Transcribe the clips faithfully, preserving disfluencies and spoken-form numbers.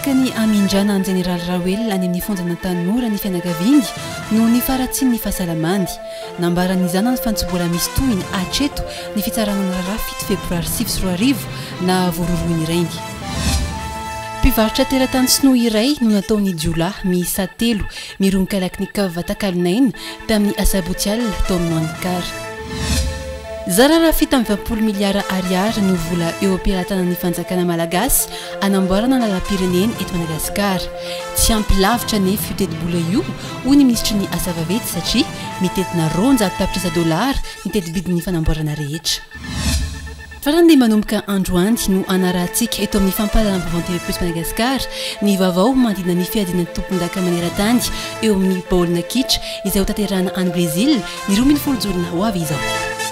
araka ny amindrana an General Rawel any amin'ny fonjana Tanimora ny fianakaviany no ny faratsiny ny fahasalamany nambaran'izany ny fantsobola misy tohiny hatreto ny fitsaranana raha fito febroary sivy sy roa arivo na vororoiny irainy. Mpivarotra teratany sinoa iray no nataony jiolahy miisa telo mirony kalaknikov Takalinaina tamin'ny asabotsy alina tao amin'ny Andikara. Zarara fito amby valopolo miliara ariary no vola eo am-pialatanan'ny fanjakana malagasy anamboarana lalam-pirenena eto Madagasikara. Tsy ampy lavitra nefa io teti-bola io hoy ny ministry ny asa vavety satria mitetina roanjato tapitrisa dolara ny teti-bidin'ny fanamboarana rehetra. Farandeha manomboka androany no anarahantsika eto amin'ny fampahalalam-baovao T V plus Madagasikara ny vaovao mandina ny fiadina tompon-daka maneran-tany eo amin'ny baolina kitra izay ho tanterahana any Brésil ny roa ambin'ny folo jolona ho avy izao.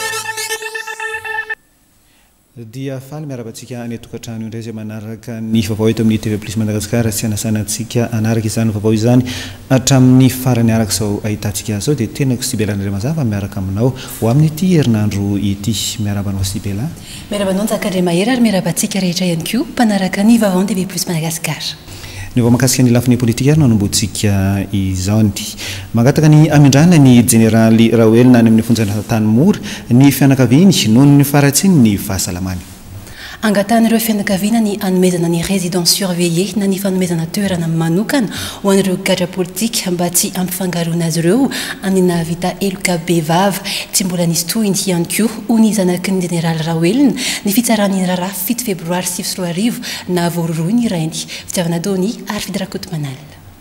Dia faly miarabantsika any tokantrano indray izay manaraka ny vaovao eto amin'ny T V plus Madagasikara sy anasanantsika anaraka izany vaovao izany hatramin'ny farany araka izao ahitantsika izao dia tena Sibela André Mazava miaraka aminao ho amin'ity herinandro ity. Miarabanao Sibela. Miarabanao Njakandre Mahery ary miarabantsika rehetra ihany koa mpanaraka ny vaovao T V plus Madagasikara. Ny vao makasika ny lafiny politika no anomboantsika izany. Mangataka ny amindrana ny Generaly Rawel nany amin'ny fonjana Tanimora ny fianakaviany noho ny faratsiny ny fahasalamany. Angatan'ireo fianakaviana ny anomezana ny résidence surveillée na ny fanomezana toerana manokana ho an'ireo gadra politika mba tsy ampifangaroana azy ireo amin'ny nahavita eloka be vava tsy mbola nisy tohiny ihany koa ho ny zanaky ny General Rawel ny fitsarany raharaha fito febroary sivy sy roa arivo na vororoiny irainy. Fitiavana Dony ary Fidrakotomanal.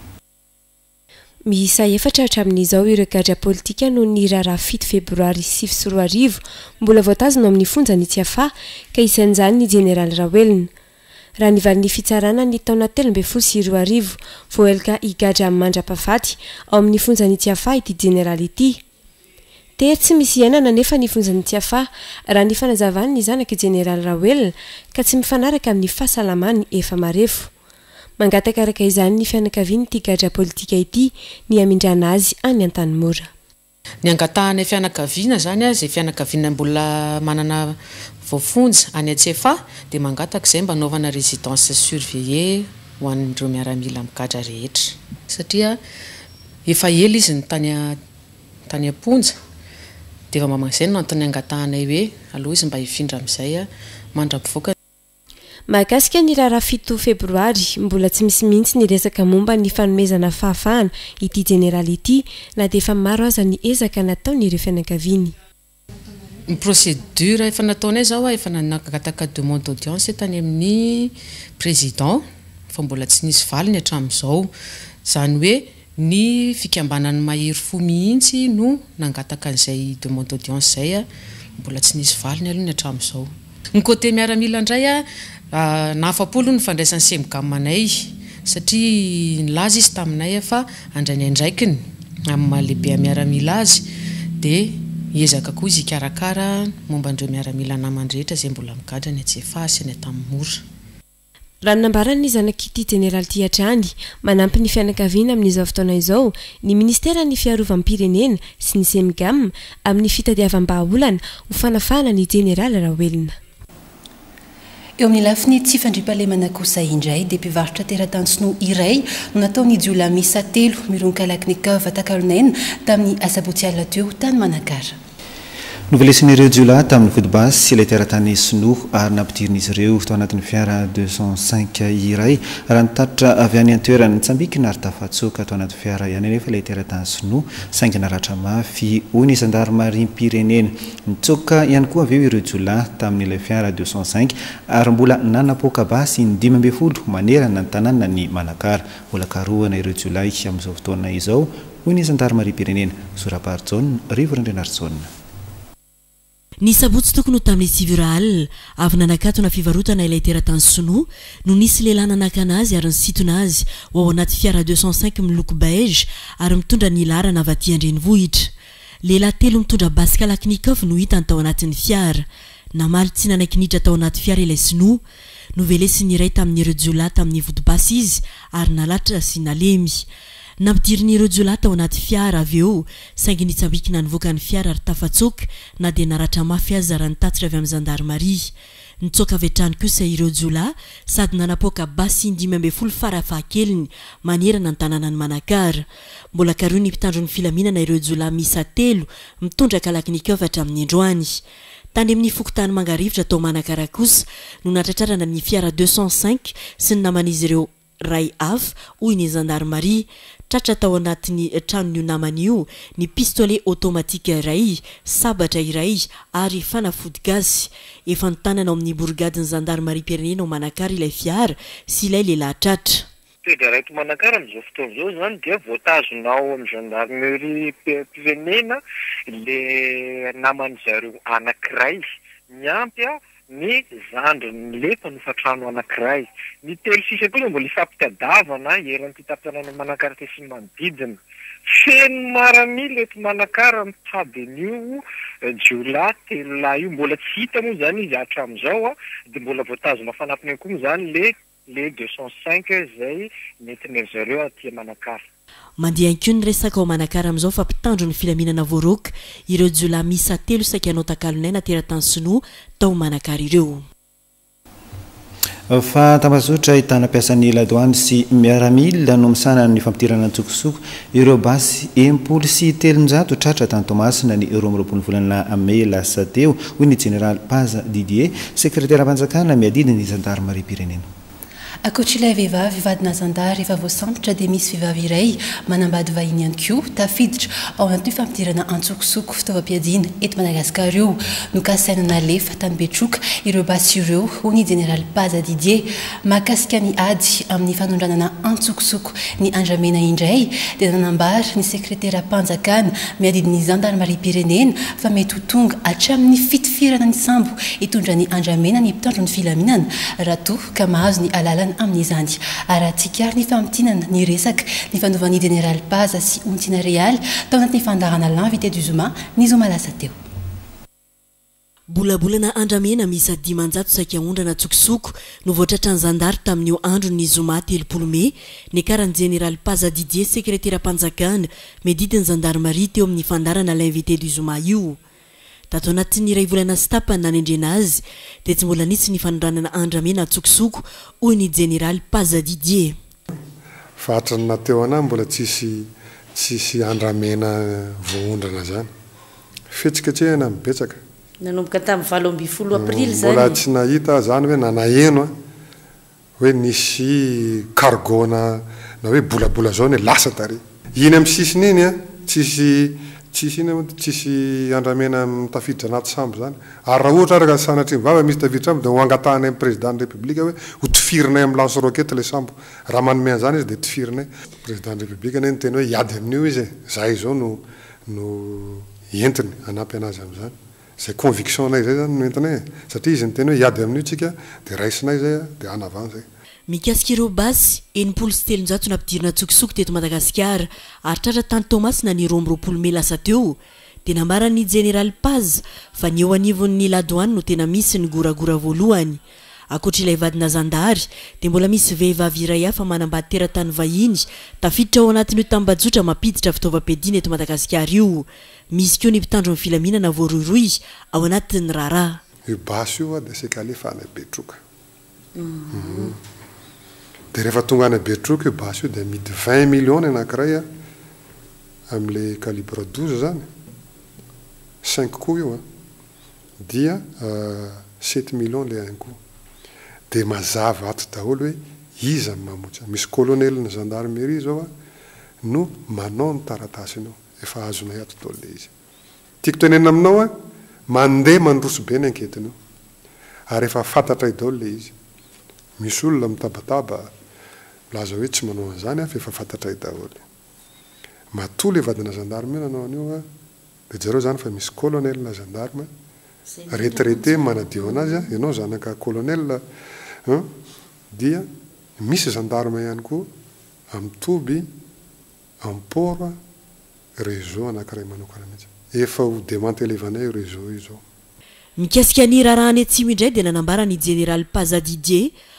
Miisa efatra hatramin'izao ireo gadra politika no ny raharaha fito febroary sivy sy roa arivo mbola voatazona amin'ny fonjany Tsiafa ka isan'izany ny General Rawel. Raha nivalin'ny fitsarana ny taona telo amby folo sy roa arivo voaelika higadra amin'ny mandra-pahafaty ao amin'ny fonjany Tsiafa ity General ity. Tery tsy misy iainana nefa ny fonjany Tsiafa raha ny fanazavany ny zanaky General Rawel ka tsy mifanaraka amin'ny fahasalamany efa marefo. Mangataka araka izany ny fianakaviany ity gadra politika ity ny amindrana azy any Antanimora. Ny angatahana fianakaviana zany a izay fianakaviana mbola manana voafonja any Tsiafa dia mangataka izay mba anaovana résidence surveillée ho an'ireo miaramila amin'ny gadra rehetra satria efa ela izy ny tany tany amponja dia efa mamagazay no antony angatahanay hoe aloha izy mba hifindra amin'izay mandra-pivoaka. Mahakasika ny raharaha fito febroary mbola tsy misy mihitsy ny resaka momba ny fanomezana fahafahana ity General ity na dia efa maro aza ny ezaka nataon'ireo fianakaviany. Ny procédure efa nataonay zao efa nangataka demande d'audience tany amin'ny président fa mbola tsy nisy valiny hatramin'izao. Zany hoe ny fikambanany mahery fo mihitsy no nangataka an'izay demande d'audience zay mbola tsy nisy valiny aloha ny hatramin'izao. Ny côté miaramila indray a nahafapolo ny fandraisan'ny semigamanay satria nilaza izy taminay fa andrainy andraikiny amin'ny mahalehibe miaramila azy dia hiezaka koa izy hikarakara momba an'ireo miaramila namany rehetra izay mbola migadra ny Tsiafa sy ny Tanimora. Raha nambarany ny zanak'ity General ity hatrany manampy ny fianakaviana amin'izao fotoana izao ny ministera ny fiarovam-pirenena sy ny semigam amin'ny fitadiavam-bahaolana ho fanafahana ny General Rawel. Eo amin'ny lafiny tsy fandriam-pahalemana kosa indray dia mpivarotra teratany sinoa iray no nataony jiolahy miisa telo mirony kalaknikov Takalinaina tamin'ny asabotsy alina teo tany Manakara. Novelesin'ireo jiolahy tamin'ny Vodibasy sy ilay teratany sinoa ary nampidirin'izy ireo tao anatin'ny fiara deux cent cinq iray raha nitatitra avy any an-toerany Mitsambikina ary tafatsoka tao anaty fiara ihany nefa ilay teratany sinoa saingy naratra mafy hoy ny zandarmarim-pirenena. Nitsoka ihany koa avy eo ireo jiolahy tamin'ilay fiara deux cent cinq ary mbola nanapoaka basy ny dimy amby folo manerana ny tanàna ny Manakara. Mbola karohana ireo jiolahy amin'izao fotoana izao hoy ny zandarmarim-pirenena. Soraparjon Rivo Rendrenarjon. Ny sabotsy tokony ho tamin'ny sivira alina avy nanakatona fivarotana ilay teratany sinoa no nisy lehilahy nanakana azy ary nisitona azy ho ao anaty fiara deux cent cinq miloko beige ary mitondra ny larana avy aty andrenivohitra. Lehilahy telo mitondra basy kalaknikov no hitany tao anatin'ny fiara. Namaly tsy nanaikinidra tao anaty fiara ilay sinoa. Novelesiny iray tamin'ireo jiolahy tamin'ny Vodibasy izy ary nalatra sy nalemy. nampidiryn'ireo jiola tao anaty fiara avy eo saingy nitsambikina nivoaka ny fiara ary tafatsoka na dia naratra mafy azy raha nitatitra avy amin'ny zandarmaria nitsoaka avy hatrany kosa ireo jiola sady nanapoaka basy indimy amby folo farafahakeliny manerana ny tanàna ny Manakara. Mbola karoa ny mpitandro ny filaminana ireo jiola misa telo mitondra kalaknikavatra amin'ny androany. Tany amin'ny fokotany Mangarivotra tao Manakara kosa no natratrarana ny fiara deux cent cinq sy ny naman'izy ireo ray hafa hoy ny zandarmaria. Tratra tao anatin'ny tranon'io naman'io ny pistolet automatique iray, sabatra iray ary fanafody gasy. Efa nitanana ao amin'ny bourgade ny zandarmaria pirenena ao Manakara ilay fiara sy ilay lehilahy tratra. Toedra raiky Manakara amin'izao fotoana izao zany dia voatazonao amin'ny gendarmerie pirenena le naman'izareo anankiray miampy ny zandry ny lefa ny fatrano anankiray. Ny telo sisa koa mbola ifampitadiavana eran'ny mpitapitsanana Manakara ty sy manodidina. Feno maramila eto Manakara mitady an'io jiola telo lahy io mbola tsy hita moa zany izy hatramin'izao dia mbola voatazona fanampiny koa zany le le deux cent cinq zay nentin'ny zareo aty Manakara. Mandeha anko ny resaka ao Manakara amin'izao fa mpitandro ny filaminana voaroka ireo jiola misa telo saky anao takalonay na teratany Sinoa tao Manakara ireo. Fa tambazotra ahitana mpiasan'ny ladoany sy miaramila no misana ny fampidirana antsokosoko ireo basy enimpolo sy telonjato tratra tany Tomasina ny roa amby roapolo volana May lasa teo hoy ny Général Paza Didier, sekretera mpanjakana miadidina ny zandarmaria pirenena. Akoatr'ilay vehivavy vadina zandary efa voasambotra dia misy vehivavy iray manambady vahiny ihany koa tafiditra ao anaty fampidirana antsokosoko fitaovam-piadiana eto Madagasikara io no kasainana lefa tany Betroka ireo basy ireo hoy ny Général Paza Didier. Mahakasika ny ady amin'ny fanondranana antsokosoko ny andramena indray dia nanambara ny sekretera mpanjakana miadidin'ny zandarmaria pirenena fa mety ho tonga hatramin'ny fitifirana ny sambo hitondra ny andramena ny mpitandro ny filaminana raha toa ka mahazo ny alalana amin'izany. Araha-tsika ny fampitinana ny resaka ny fanaovan'ny Général Paza sy Ontina Real tao anatin'ny fandarana l'invité du Zoma ny Zoma lasa teo. Bolabolana andramena misy dimanjato saika ondrana tsokosoko no voatratra ny zandary tamin'io andro ny Zoma telopolo May ny karany Général Paza Didier, sekretera mpanjakana miadidiny zandarmaria teo amin'ny fandarana l'invité du Zoma io. Tato anatin'ny iray volana sy tapany nanendrena azy dia tsy mbola nisy ny fanondranana andramena tsokosoko hoy ny Général Paza Didier. Fatrana teo ana mbola tsisy tsisy andramena voondrana zany. Fetsiketsehana mibetsaka. Nanomboka tamin'ny valo amby folo aprily zany. Mbola tsy nahita zany hoe nanaheno hoe nisy cargo na na hoe bolabola zao ny lasa tary. Iny amin'ny sisiny iny a tsisy tsisy iny tsisy andramena mitafiditra anaty sambo zany. Ary raha ohatra araka sanatry mivava misy tafiditra sambo dia ho angatahana amin'ny président de république hoe ho tifirinay amin'ny lance roquette le sambo. Raha manome an'izany izy dia tifirinay. Président de république ane ny teny hoe hiady amin'io izy e. Zay zao no no entiny hanampy anazy amin'izany. Zay conviction nay zay zany no entinay satria izy ny teny hoe hiady amin'io tsika dia raisinay zay dia anavany zay. Mikasika ireo basy enimpolo sy telonjato nampidirana tsokosoko teto Madagasikara ary tratra tany Tomasina ny roa amby roapolo May lasa teo dia nambarany Général Paza fa ny eo anivon'ny ladoany no tena misy ny goragora voalohany. Akoatr'ilay vadina zandary dia mbola misy vehivavy iray hafa manambady teratany vahiny tafiditra ao anatin'io tambajotra mampiditra fitaovam-piadiana eto Madagasikara io. Misy koa ny mpitandro ny filaminana voaroiroy ao anatin'ny raharaha. Io basy io dia seka alefa any Betroka. Dia rehefa tonga any Betroka io basy io dia midy vingt millions anankiray amin'ilay calibre douze zany cinq coups io dia sept millions le un coup. Dia mazava ato daholo hoe iza ny mamotra. Misy colonel ny gendarmerie zao no manao ny taratasinao efa azonay ato daholo le izy. Tiako tenena aminao a mandeha mandroso be ny anketinao ary efa fantatra daholo le izy. Misy olona mitabataba laza hoe tsy manao an'izany fa efa fantatra daholo. Matoa le vadina gendarme nanao an'io a dia zareo zany fa misy colonel na gendarme retraité manadio anazy ianao zanaka colonel dia misy gendarme ihany koa amin'ny Toby, amin'ny port réseau anankiray manokana mihitsy. Efa ho démantelé-vanay io réseau io zao. Mikasika ny raharaha any atsimo indray dia nanambara ny Général Paza Didier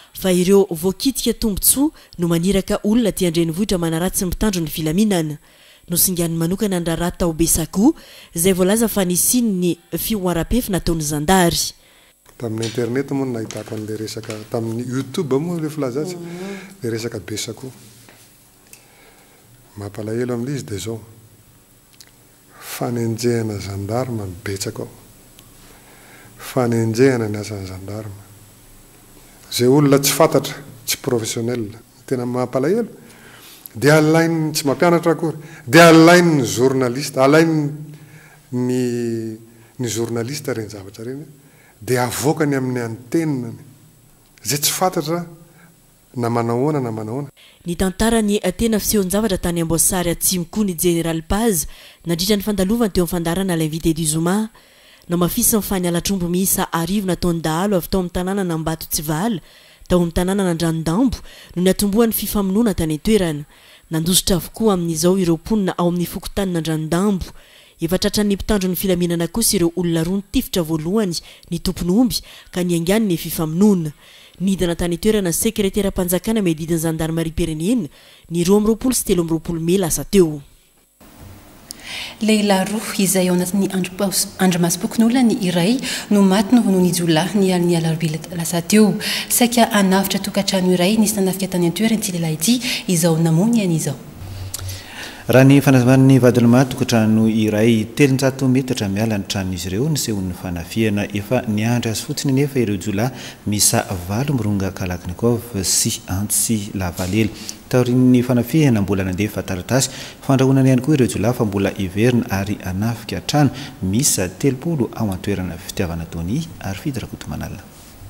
fa ireo voakitika tombontsoa no maniraka olona ty andrenivohitra manaratsy mitandro ny filaminana no singany manokana andraraha tao Besako izay voalaza fa nisiny ny fioaram-pefy nataony zandary tamin'ny internet moa nahitako an'le resaka tamin'ny YouTube moa le filazatsy le resaka Besako mampalahelo amin'ilay izy dia zao fanenjehana zandarma mibetsaka ao fanenjehana ny asan'ny zandarma zay olona tsy fantatra tsy professionnel tena mampalahelo dia alainy tsy mampianatra akory dia alainy ny journaliste alainy ny ny journaliste reny zavatra reny dia avoakany amin'ny antenina zay tsy fantatra na manahoana na manahoana ny tantarany tena fisehoan-javatra tany Amboasary Atsimo koa ny General Paz nandritra ny fandalovany teo amfandarana l'invité du Zuma no mafisa ny fanialatrombo miisa arivo nataony dahalo avy tao amin'ny tanàna Nambato Tsivala tao amin'ny tanàna Nandranodambo no ny atombohan'ny fifamonoana tany an-toerana nandositra avokoa amin'izao ireo mponina ao amin'ny fokotany Nandranodambo efa tratran'ny mpitandro ny filaminana kosa ireo olona roa nitifitra voalohany ny tompon'omby ka niangany ny fifamonoana nidina tany toerana sekretera mpanjakana medidiny zandarmarie Pirenena ny roa amby roapolo sy telo amby roapolo May lasa teo lehilahy roa izay ao anatin'ny andro masom-pokon'olona ny iray no maty noho noho ny jolahy ny aliny alarobia lasa teo saika hanavitra tokantrano iray nisy nanafika tany an-toerana ity lehilahy ity izao namony an'izao raha ny fanazavan'ny vadiloma tokantrano iray telonjato metatra miala ny tranon'izy ireo nisehon'ny fanafiana efa niandry azy fotsiny nefa ireo jolahy misa valo mironga Kalaknikov sy Antsy Lavalely taorian'ny fanafihana mbola nandefa taratasy fandrahonany ihany koa ireo jolahy fa mbola iverina ary anafika trano misa telopolo ao an-toerana fitiavana taony ary fidirakotomanalina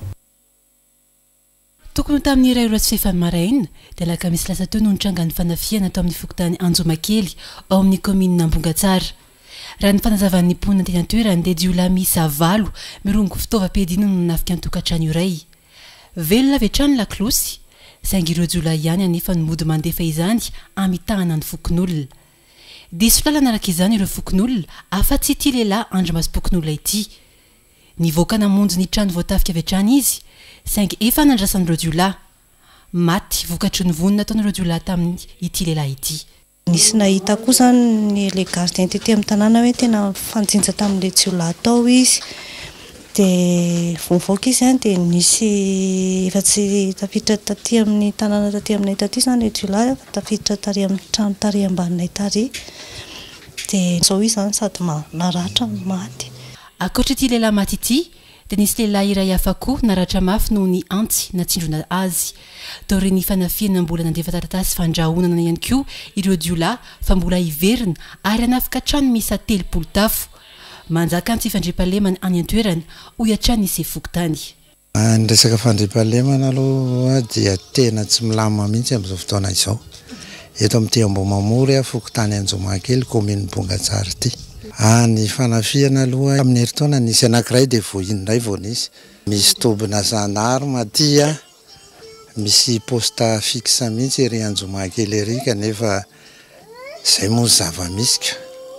tokony tamin'ny iray oratsy fehefany maraina dia alakamisy lasa teo no nitrangan'ny fanafiana tao amin'ny fokotany Anjomakely ao amin'ny komina Ambongatsara raha ny fanazavan'ny mponina teny an-toerana dia jolahy miisa valo mirongo fitaovam-piadiana no nanafika ny tokantrano iray velona avy hatrany laklosy saingy ireo jolahy ihany anefa ny mody mandefa izany amitahana ny fokon'olona diso lalana araka izany ireo fokon'olona afa-tsy ity lehilahy andro masom-pokon'olona ity nivoaka namonjy ny trano voatafika avy hatrany izy saingy efa nandrasan'ireo jolahy maty vokatry ny vonina ataon'ireo jolahy tamin'ny ity lehilahy ity nisy nahita koa zany le gardien tety amin'ny tanàna hoe tena fanjinja tamin'le jolahy tao izy dia vomivoaka izy zany dia nisy efa tsy tafiditra taty amin'ny tanàna taty aminay taty zany le jolahy fa tafiditra tary amin'ny trano tary ambaninay tary dia zao izy zany sady naratra maty akoatra ity lehilahy maty ity dia nisy lehilahy iray hafa koa naratra mafy noho ny antsy natsindrona azy taorian'ny fanafiana mbola nandefa taratasy fandrahonana ihany koa ireo jolahy fa mbola iverina ary hanafika trano miisa telopolo tafo manjaka antsy fandriampahalemana any an-toerana hoy hatrany isy fokotany ny resaka fandriampahalemana aloha dia tena tsy milamina mihitsy amin'izao fotoana izao eto amin'ity Ambomamamory a fokotany Anjomakely komina Bongatsara ity ny fanafiana aloha amin'ny herintaona nisy anankiray dia voaindray vao nisy misy tobina zandarma aty a misy posta fixe mihitsy ery Anjomakely ery kanefa izay moa zava-misika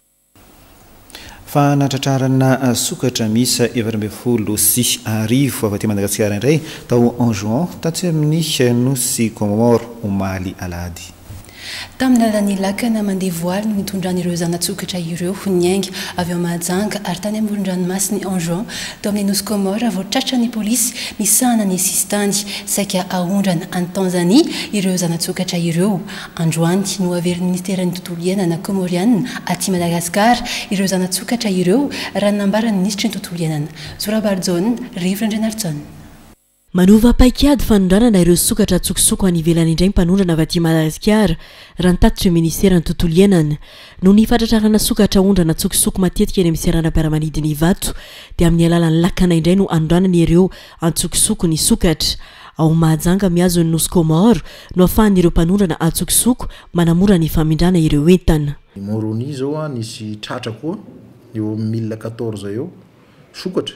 fa natratrarana sokatra misa efatra ambin'ny folo sy arivo avy aty Madagasikara indray tao en juin tatsy amin'ny nosy Comore omaly alady tamin'ny alalan'ny lakana mandeha voaly no nitondran'ireo zanatsokatra ireo niainga avy ao Mahajanga ary tany amoron-dranomasiny en juin tao amin'ny nosy Comore vao tratran'ny polisy misahana ny sistany saika ahondrana any Tanzania ireo zanatsokatra ireo androany no averin'ny ministeran'ny tontolo iainana komoriana aty Madagasikara ireo zanatsokatra ireo raha nambarany ministry ny tontolo iainana Zorabarjon Rivo Andrenaritsona manova paikady fanondranana ireo sokatra tsokosoko any ivelany indray mpanondrana avy aty Madagasikara raha nitatitra io ministera ny tontolo iainana no ny fatratrarana sokatra ondrana tsokosoko matetika eny amin'ny seranam-piaramanidiny Ivato dia amin'ny alalan'ny lakana indray no andranany ireo antsokosoko ny sokatra ao Mahajanga miazo ny nosy Comore no ahafahan'ireo mpanondrana antsokosoko manamora ny famindrana ireo entana Moroni zao a nisy tratra koa eo mille quatorze eo sokatra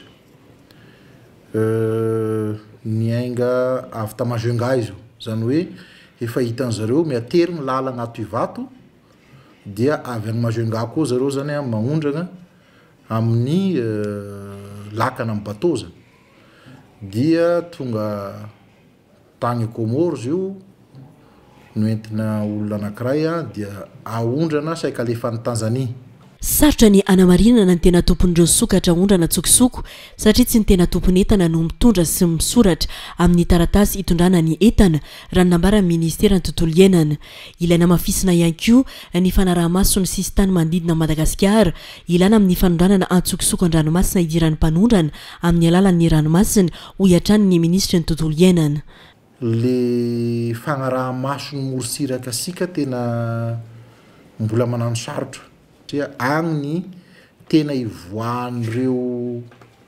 niainga avy tamajunga izo zany hoe efa hitan zareo miatery ny lala anato Ivato dia avy any Majunga koa zareo zany a mahondrana amin'ny lakana amin'ny bateau zany dia tonga tany Comores io noentina olona anankiray a dia aondrana saika alefa ny Tanzania. Sarotra ny anamarinana ny tena tompon'ireo sokatra ondrana tsokisoko satria tsy ny tena tompon'entana no mitondra sy misoratra amin'ny taratasy hitondrana ny entana raha ny nambara ny ministera ny tontolo iainana. Ilaina mafisina ihany koa ny fanaraha-maso ny sisy tany manodidina Madagasikara ilaina amin'ny fanondranana antsokisoko an-dranomasina idiran'ny mpanondrana amin'ny alalan'ny ranomasina ho iatrany ny ministra ny tontolo iainana. Le fagnaraha-maso ny morosiraka sika tena mbola manano sarotra satria agny ny tena ivoan'ireo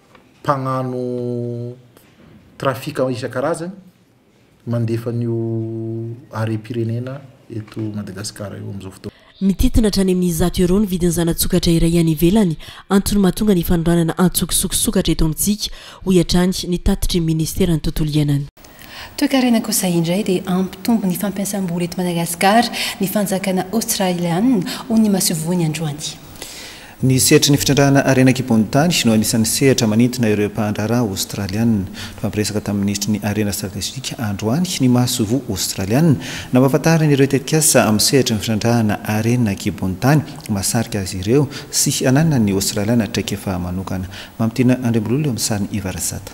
mpagnano trafika isan-karazany mandefa an'io are-pirenena eto Madagasikara eo amin'izao fotoana. Mititina hatrany amin'ny zato euro ny vidiny zana-tsokatra iray any ivelany antony mahatonga ny fanondranana antsokisokosokatra eto amintsika ho iatrany ny tatitry ministera ny tontolo iainana. Toekarena kosa indray dia ampitombo ny fampiasam-bola eto Madagasikara ny fanjakana australiana ho ny mahasovoany androany. Ny sehatra ny fitrandrahana arena-kibony tany no anisan'ny sehatra manintona ireo mpandraharaha australiana. Fampiresaka tamin'ny ministry ny arena stratégique androany ny mahasovo australiana nampahafantarany ireo tetikasa amin'ny sehatra ny fitrandrahana arena-kibony tany mahasarika azy ireo sy ananana ny australiana traikefa manokana. Mampitiana Andriambololo eo amin'ny sariny Ivarasata.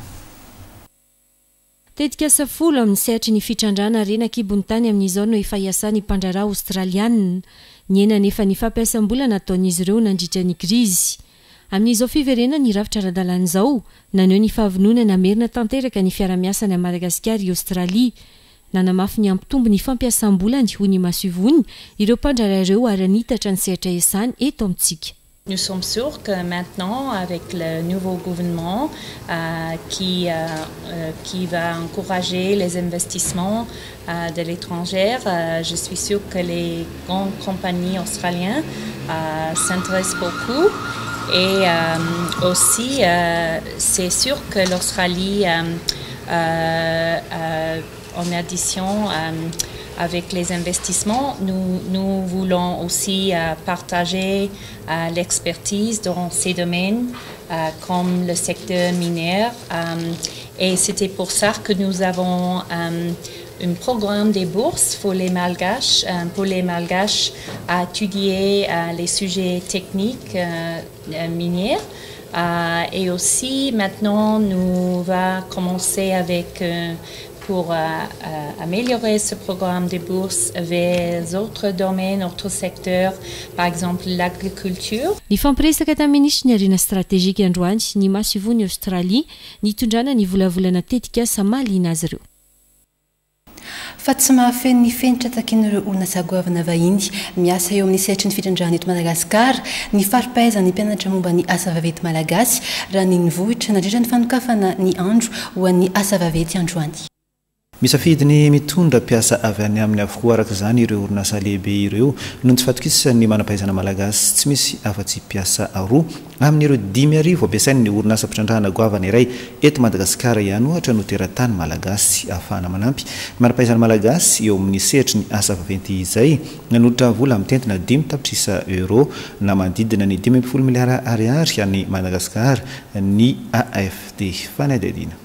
Tetikasa folo amin'ny sehatra ny fitrandrahana arena-kibony tany amin'izao no efa hiasany mpandraharaha australiana. Ny ena nefa ny fampiasam-bola nataon'izy ireo nandritra ny krizy. Amin'izao fiverenana ny rafitra ara-dalàna naneo ny fahavonona namerina tanteraka ny fiara-miasany a Madagasikara i Australia. Nanamafy ny ampitombo ny fampiasam-bolany ho ny masivony ireo mpandraharaha ireo ary nitatra ny sehatra iasany eto amintsika. Nous sommes sûrs que maintenant, avec le nouveau gouvernement euh, qui, euh, euh, qui va encourager les investissements euh, de l'étranger, euh, je suis sûre que les grandes compagnies australiennes euh, s'intéressent beaucoup. Et euh, aussi, euh, c'est sûr que l'Australie, euh, euh, euh, en addition, euh, avec les investissements, nous, nous voulons aussi euh, partager euh, l'expertise dans ces domaines euh, comme le secteur minier. Euh, et c'était pour ça que nous avons euh, un programme des bourses pour les Malgaches, euh, pour les Malgaches à étudier euh, les sujets techniques euh, miniers. Euh, et aussi, maintenant, nous va commencer avec euh, pour euh, euh, améliorer ce programme de bourse vers d'autres domaines, d'autres secteurs, par exemple l'agriculture. Ny fampiresaka tamin'ny ministry ny arena stratégique androany ny masivony Australia nitondrana ny volavolana tetikasa mahaliana azy ireo. Fa tsy mahafeno ny fenitra takin'ireo olona sagoavana vahiny miasa eo amin'ny sehatra ny fitrandrahana eto Madagasikara ny faripaizan'ny mpianatra momba ny asa vavety malagasy raha ny nivohitra nandritra ny fanokafana ny andro ho an'ny asa vavety androany. Misafidiny mitondra piasa avy any amin'ny avokoa araka izany ireo orinasa lehibe ireo noho tsy fatokisany manampaizana malagasy tsy misy afa-tsy piasa roa amin'ireo dimy arivo ampiasainy ny orinasa mpitrandrahana goavana iray eto Madagasikara ihany ohatra no teratany malagasy ahafahana manampy manampaizana malagasy eo amin'ny sehatra ny asa vaventy izay nanoditra vola amin'ny tentina dimy tapitrisa euro na manodidina ny dimy ambin'ny folo miliara ariary any Madagasikara ny A F D fanadidina.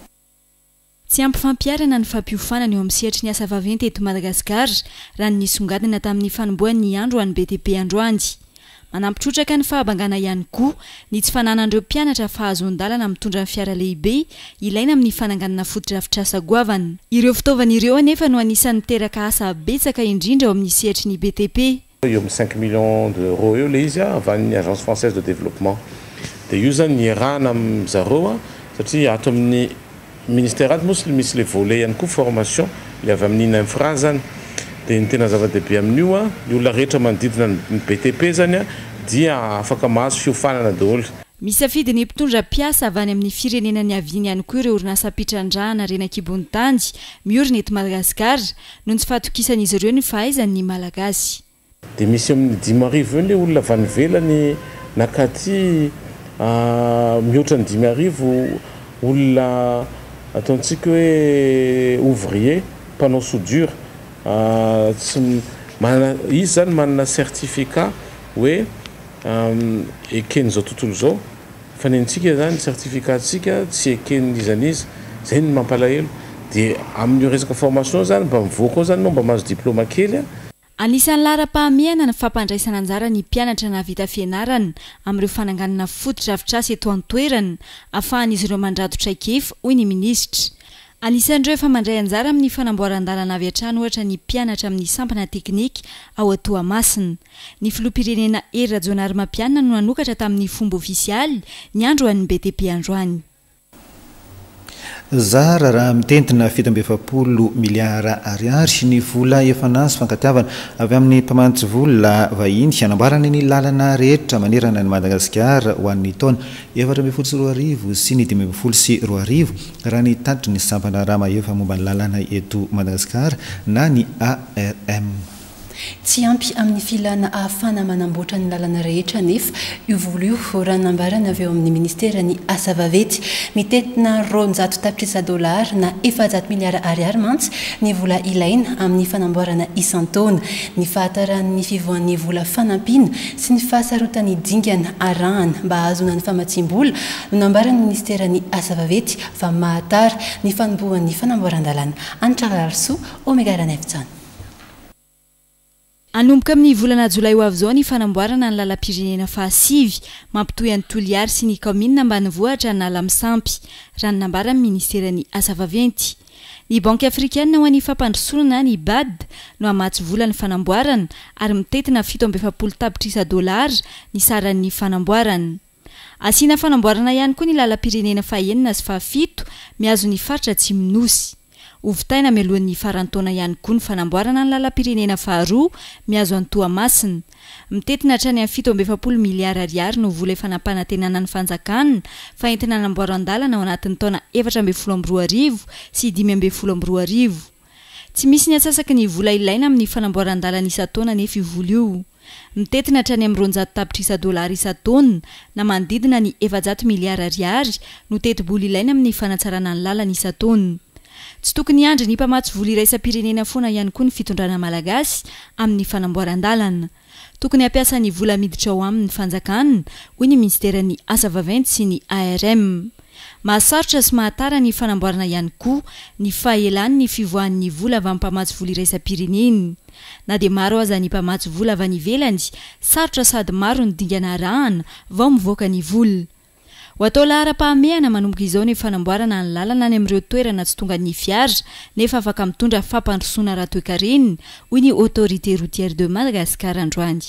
Tsy ampifampiarana ny fampiofanana eo amin'ny sehatra ny asa vaventy eto Madagasikara raha ny nisongadina tamin'ny fanombohan'ny andro any B T P androany. Manampitrotraka ny fahabangana ihany koa ny tsy fananan'ireo mpianatra fahazoan-dalana mitondra ny fiara lehibe ilaina amin'ny fananganana foto-drafitr'asa goavana. Ireo fitaovana ireo anefa no anisan'ny teraka asa betsaka indrindra eo amin'ny sehatry ny B T P. Eo amin'ny cinq millions d'euros eo le izy avy any agence française de développement. Dia io zany niarahana amin'izareo satria ato amin'ny ministère ato moa misy le volet ihany koa formation le avy amin'ny infra zany dia ny tena zava-dehibe amin'io a ny olona rehetra manodidina ny B T P zany a dia afaka mahazo fiofanana daholo. Misafidy ny mpitondra piasa avy any amin'ny firenena ny aviany ihany koa ireo orinasa mpitrandrahana arena-kibony tany miorina eto Madagasikara no tsy fahatokisan'izy ireo ny fahaizany malagasy. Dia misy amin'ny dimy arivo eo le olona avy any ivelany nakaty mihoatra ny dimy arivo olona ataontsika hoe ouvrier mpanao soudure tsy manana izy zany manana certificat hoe eken'izao tontolo izao fa nentsika zany certificat tsika tsy eken'izany izy zay ny mampalahelo dia amin'io resaka formation zany mba mivoaka ao zany no mba mahazo diplôma kely a anisan'ny lara-pahamiana ny fampandraisana anjara ny mpianatra na vita fianarana amin'ireo fananganana foto-drafitrasy eto an-toerana ahafahan'izy ireo mandratotra ikefy hoy ny minisitra anisan'ireo efa mandray anjara amin'ny fanamboaran-dalana avy hatrany ohatra ny mpianatra amin'ny sampana teknika ao Toamasina ny filoham-pirenena Hery Rajaonarimampianina no nanokatra tamin'ny fomba ofisialy ny andro ho an'ny B T P androany zara raha mitentina fito amby efapolo miliara ariary ny vola efa nazo fankatiavana avy amin'ny mpamantsy vola vahiny hanamboarana ny lalana rehetra manerana ny Madagasikara ho an'ny taona efatra amby folo sy roa arivo sy ny dimy amby folo sy roa arivo raha ny tandro ny sampana raha mahefa momba ny lalana eto Madagasikara na ny A R M tsy ampy amin'ny filana ahafana manamboatra ny lalana rehetra nefa io vola io raha nambarana avy eo amin'ny ministera ny asa vavety mitetina roanjato tapitrisa dolara na efajato miliara ariary mantsy ny vola ilaina amin'ny fanamboarana isan-taona ny fahataran'ny fivoan'ny vola fanampiana sy ny fahasarotany dingana arahana mba ahazona ny famatsim-bola no nambarany ministera ny asa vavety fa mahatara ny fanombohan'ny fanamboaran-dalana Antralarso Omegaraneftsana anomboka amin'ny volana jolay ho avy izao ny fanamboarana ny lalam-pirenena fahasivy mampitohy an'ny toliary sy ny kaomina ambanivohitra na lamisampy raha ny nambarany ministeran'ny asa vaventy ny banky afrikaine ho an'ny fampandrosorana ny B A D no hamatsy vola ny fanamboarana ary mitetina fito amby efapolo tapitrisa dolara ny saran'ny fanamboarana asiana fanamboarana ihany koa ny lalam-pirenena fahaenina sy fahafito miazo ny faritra Tsimonosy ovitaina mialohan'ny farantaona ihany koa ny fanamboarana ny lalam-pirenena faharoa miazo any Toamasina mitetina hatrany amin'ny fito amby efapolo miliara ariary no vola efa nampanantenana ny fanjakana fa entina namboaran-dalana ao anatin'ny taona efatra amby folo amby roa arivo sy dimy amby folo amby roa arivo tsy misy ny atsasaky ny vola ilaina amin'ny fanamboaran-dalana isan-taona nefa io vola io mitetina hatrany amin'ny roanjato tapitrisa dolara isan-taona na manodidina ny efajato miliara ariary no teti-bola ilaina amin'ny fanatsarana ny lalana isan-taona tsy tokony andry ny mpamatsy vola iraisam-pirenena foana ihany koa ny fitondrana malagasy amin'ny fanamboaran-dalana tokony hampiasa ny vola miditra ao amin'ny fanjakana hoy ny ministeran'ny asa vaventy sy ny A R M mahasarotra sy mahatara ny fanamboarana ihany koa ny fahaelany ny fivoahan'ny vola avy amin'ny mpamatsy vola iraisam-pirenena na dia maro aza ny mpamatsy vola avy any ivelany sarotra sady maro ny dingana arahana vao mivoaka ny vola ho atao lahara-pahamehana manomboka izao ny fanamboarana ny lalana any amin'ireo toerana tsy tonga ny fiara nefa afaka mitondra fampandrosoana raha toe-karena hoy ny autorité routière de Madagascar androany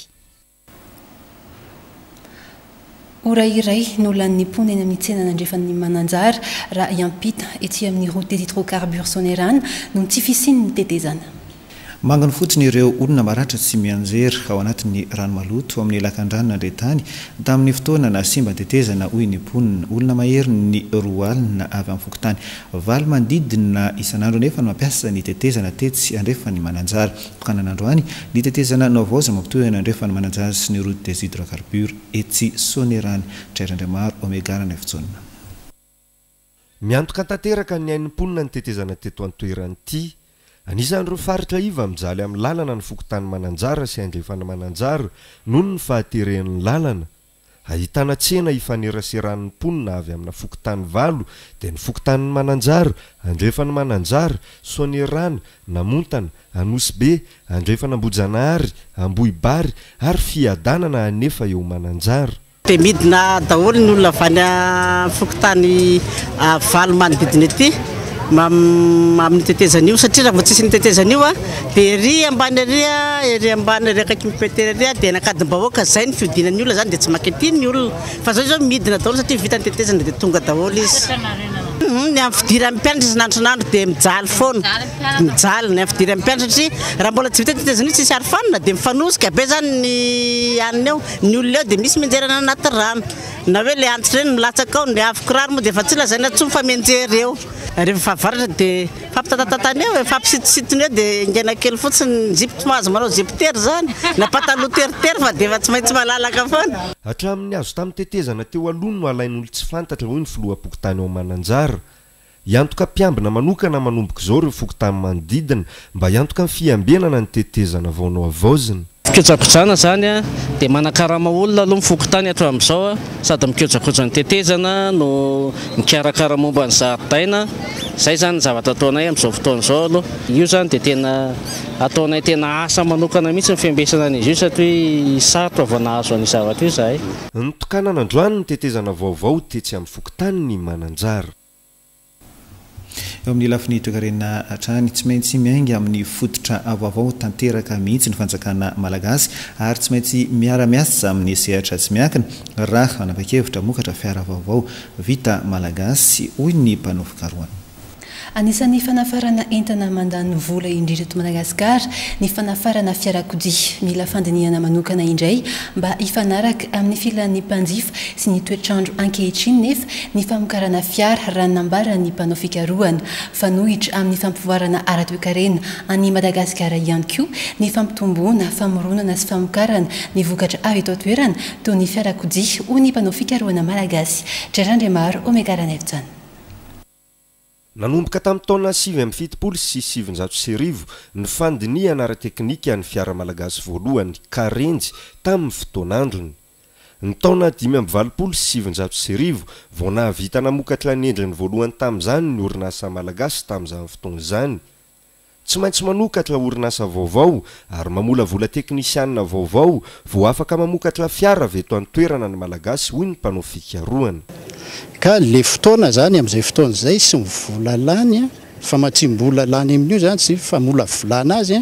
ora iray no lan'ny pony eny amin'ny tsena nandrefan'ny mananjara raha iampita ety amin'ny route des hydrocarbures sonerana no tsy fisiny ny tetezana mangano fotsiny ireo olona maratra tsy mianjera ao anatin'ny rano maloto amin'ny lakan-drano nandretany tamin'ny fotoana na simba tetezana hoy ny mponina olona mahery ny roa alina avy amin'ny fokotany valo mandidina isan'andro nefa no mampiasa ny tetezana tetsy andrefa ny mananjara fokanan'androany ny tetezana novaoza mampitohy andrefa ny mananjara sy ny route des hydrocarbures etsy sonerany trairandramaro omegarana efitsonina miantoka tanteraka ny ain'ny mponina ny tetezana teto antoerany ity anisan'ireo faritra iva mijaly amin'ny lalana ny fokotany mananjara sy andrefana mananjara noho ny fahaterehan'ny lalana ahitana tsena ifaneraseran'ny mponina avy amina fokotany valo dia ny fokotan'ny mananjara andrefana mananjara sonerana namontana anosy-be andrefana ambojanahary ambohibary ary fiadanana anefa eo mananjara dia midina daholo ny olona avy any fokotany valo manodidina ety amin'ny tetezana io satria raha vao tsisy ny tetezana io a dia ery ambany ery a ery ambany ery akaiky mipetery ery a dia nakadimbahoaka zay ny fiodinan'ny olona zany dia tsy maketiny ny olona fa zao zao midina daholo satria vita ny tetezana dia tonga daholo izy ny amin'ny fidira amin'ny mpianatra isan'andronandro dia mijaly foana mijaly ny amin'ny fidira amin'ny mpianatra satria raha mbola tsy vita ny tetezana io tsisy arofanina dia mifanosika be zany ny anina eo ny olona eo dia misy mianjerana anaty rano na hoe le antitra reny milatsaka ao ny avokiraro moa dia efa tsy lazaina tsony fa mianjery eo rehefa favaratra dia fampitatatany eo fampisitositony eo dia ingena kely fotsiny zipo mahazo manao zipotera zany na pataloha teritery fa dia efa tsy maintsy malalaka foana hatramin'ny azo tamin'ny tetezana teo aloha no alain'olo tsy fantatra hoy ny filoham-pokotany ao mananjara iantoka mpiambina manokana manomboka izao ireo fokotany manodidina mba iantoka ny fiambenana ny tetezana vaonao avaozina Fikotsakotsana zany a dia manakarama olona aloha mifokotany atro amin'izao a sady mikotsakotra ny tetezana no mikarakara momba ny zaridaina zay zany ny zavatra ataonay amin'izao fotoana izao aloha io zany dia tena ataonay tena asa manokana mihitsy ny fiambesana an'izy io satria sarotra vao nahazo an'io zavatra io zahay. Ny tokanana androany ny tetezana vaovao tetsy amin'ny fokotany ny mananjara. Eo amin'ny lafiny toekarena hatrany tsy maintsy miainga amin'ny fototra vaovao tanteraka mihitsy ny fanjakana malagasy ary tsy maintsy miara-miasa amin'ny sehatra tsy miakina raha anapa-kevitra mokatra fiara vaovao vita malagasy hoy ny mpanao fikarohana. Anisan'ny fanafarana entana mandany vola indrindra eto Madagasikara ny fanafarana fiarakodia mila fandinihana manokana indray mba hifanaraka amin'ny filan'ny mpanjifa sy ny toetrandro ankehitriny nefa ny famokarana fiara raha nambarany mpanao fikarohana fanohitra amin'ny fampivoarana ara-toekarena any Madagasikara ihany koa ny fampitomboana famoronana sy famokarana ny vokatra avy eto an-toerana toy ny fiarakodia hoy ny mpanao fikarohana malagasy Trerandremaro Omegarana Evitsana. Nanomboka tamin'ny taona sivy amby fitopolo sy sivinjato sy arivo ny fandinihana ara-teknika ny fiara malagasy voalohany karenjy tamin'ny fotoanandrony. Ny taona dimy amby valopolo sy sivinjato sy arivo vao nahavita namokatra ny endriny voalohany tamin'izany ny orinasa malagasy tamin'izany fotoana izany. Tsy maintsy manokatra orinasa vaovao ary mamolavola teknisianina vaovao vao afaka mamokatra fiara avy eto an-toerana ny malagasy hoy ny mpanao fikarohana. Ka le fotoana zany amin'izay fotoana izay sy mivola lany fa matsimbola lany amin'io zany tsy fa mola volana azy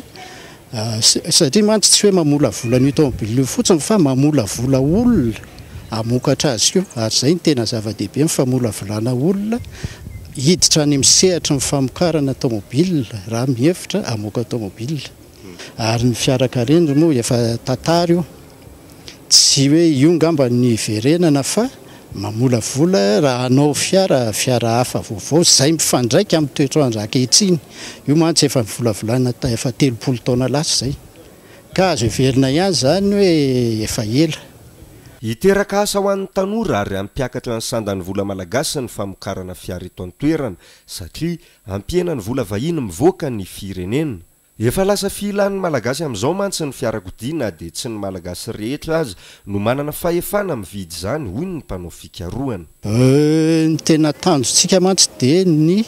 satria mantsy tsy hoe mamola vola ny tomobile io fotsiny fa mamola vola olona amokatra azy io ary zay ny tena zava-dehibe ny famola volana olona hiditra any misehatra ny famokarana tomobile raha mihefitra amoka tomobile ary ny fiarakarendry moa efa tantara io tsy hoe io ngamba ny verenana fa mamola vola raha anao fiara fiara hafa vaovao zay mifandraika amin'ny toetrandro ankehitriny io mantsy efa volavolana efa telopolo taona lasa zay ka azo heverina ihany zany hoe efa ela. Hiteraka asa ho an'ny tanora ary ampiakatra ny sandan'ny vola malagasy ny famokarana fiara eto an-toerana satria ampiena ny vola vahiny mivoaka ny firenena. Efa lasa filan'ny malagasy amin'izao mantsy ny fiarakodia dia tsy ny malagasy rehetra azy no manana fahefana mividy izany hoy ny mpanao fikarohana. Ny tena tanjontsika mantsy dia ny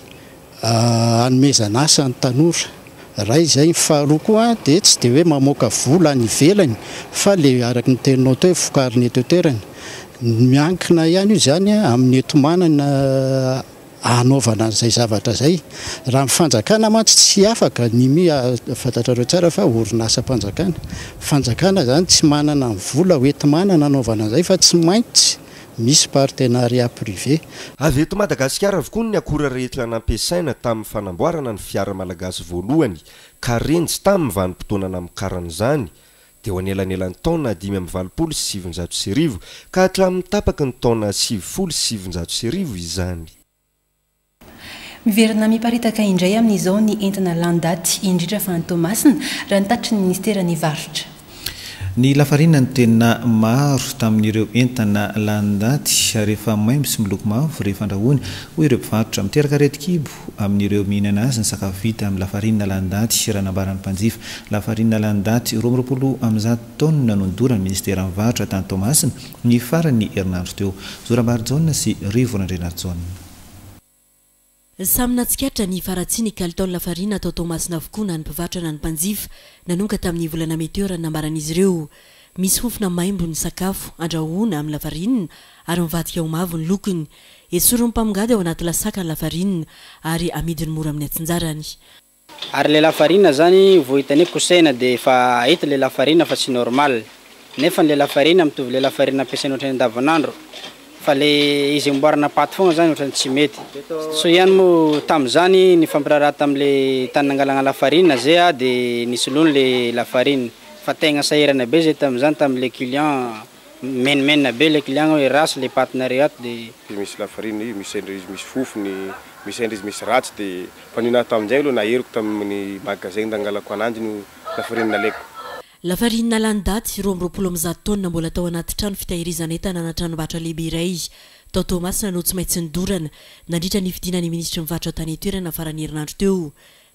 hanomezana asa ny tanora. Raha izay ny faharoa koa dia tsy dia hoe mamoaka vola any ivelany fa le araka ny teninao teo fokariny eto an-toerana. Miankina ihany io zany amin'ny etomanana anaovana an'izay zavatra zay. Raha ny fanjakana mantsy tsy afaka ny mi fantatrareo tsara fa orinasa mpanjakana. Fanjakana zany tsy manana ny vola hoentimanana anaovana an'izay fa tsy maintsy misy partenariat privé. Avy eto Madagasikara avokoa ny akora rehetra nampiasaina tamin'ny fanamboarana ny fiara malagasy voalohany karenjy tamin'ny vanim-potoana namokarana izany dia ho anelanelan'ny taona dimy amby valopolo sy sivinjato sy arivo ka hatramin'ny tapaka ny taona sivifolo sy sivinjato sy arivo izany. Miverina miparitaka indray amin'izao ny entana landaty indrindra fa ny Tomasina raha nitatry ny ministera ny varotra. Ny lafarina ny tena maro tamin'ireo entana landaty rehefa maimbo sy miloko mavo rehefa andrahoany hoy ireo mpivarotra miteraka reti-kibo amin'ireo mihinana azy ny sakafo vita amin'ny lafarina landaty raha nambaran'ny mpanjifa. Lafarina landaty roa amby roapolo amin'ny zato taona no nidorany ministera ny varotra tany Tomasina ny farany herinandro teo. Zorambary Jaona sy Rivo Nandrenary Jaona. Samy natsikatra ny faratsiny kalitaon'ny lafarina atao Tomasina avokoa na ny mpivarotra na ny mpanjifa nanomboka tamin'ny volana meteora nambaran'izy ireo. Misy fofona maimbo ny sakafo andrahoana amin'ny lafarinina ary mivadika ho mavo ny lokony. Esorony mpamongady ao anaty lasaka ny lafarinina ary amidiny mora amin'ny atsinjarany. Ary le lafarina zany vao hitany kosaina dia efa hita le lafarina fa tsy normal. Nefa le lafarina mitovy le lafarina ampiasaina ohatrany andavanandro. Fa le izy mboarana paty foana zany ohatrany tsy mety. So ihany moa tamin'izany ny fampiraraha tamin'le tany nangalana lafarina zay a dia nisy lony le lafarina. Fa tegna sahirana be zay tamin'izany tamin'le client menimena be le client hoe rasy le patinareo ato dia misy lafarina io misy endry izy misy fofony misy endry izy misy ratsy dia fa ninahy tamin'izay aloha naheriko tamin'ny magasin nangalako ananjy no lafarina nalaiko. Lafarina landaty roa amby roapolo amby zato taona mbola tao anaty trano fitahirizana entana na tranombarotra lehibe iray. Tao Tomasina no tsy maintsy nidorana nandritra ny fidinan'ny ministra mivarotra tany an-toerana farany herinandro teo.